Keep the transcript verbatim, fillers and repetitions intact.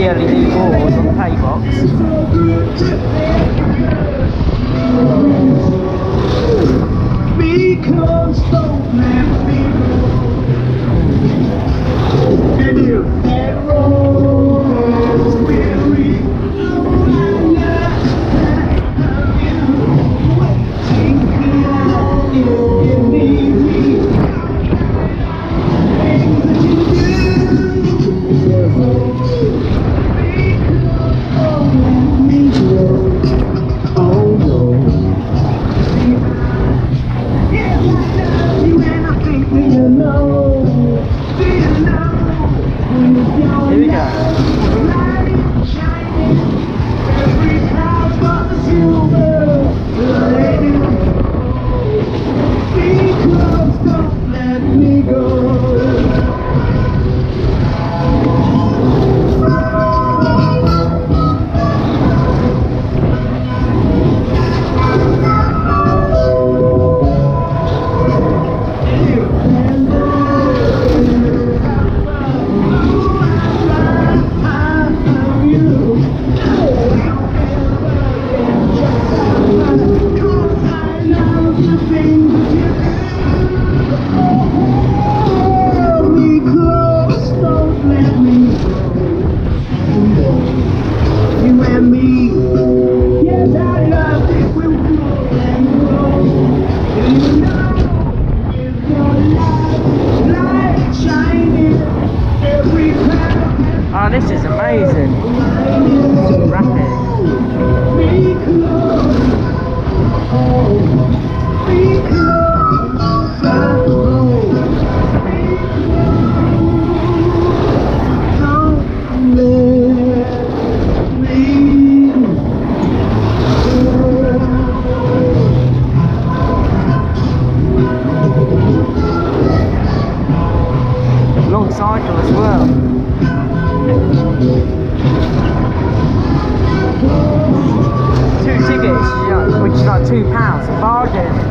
L E D boards on the pay box. Because don't let me go. And if that road is weary, all I love you. Take me out if you need me. Things that you do. Because don't let me go. Oh no. Yes, I love you and I think that you know. Do you know? When you don't Here we go. light shining, every cloud's got the silver lining. Because don't let me go. Oh, this is amazing. Rapid. Long cycle as well. Two tickets, yeah, which is like two pounds, a bargain.